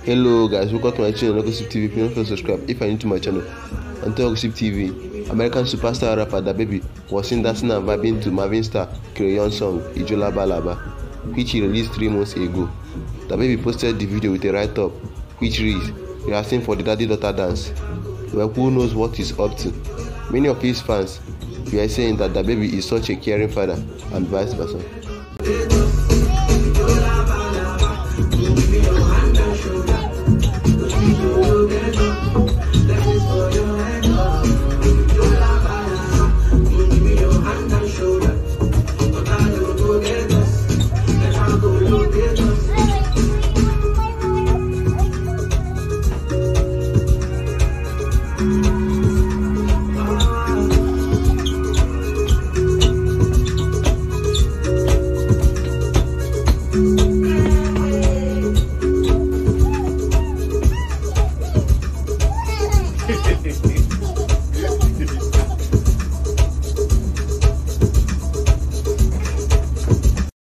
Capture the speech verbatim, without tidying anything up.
Hello guys, welcome to my channel Gossip T V. Please don't forget to subscribe if you're new to my channel. On Gossip T V, American superstar rapper Dababy was seen dancing and vibing to Marvin Starr Crayon song Laba Laba, which he released three months ago. Dababy posted the video with a write-up which reads, "Rehearsing for the daddy-daughter dance." Well, who knows what he's up to? Many of his fans were saying that Dababy is such a caring father and vice versa.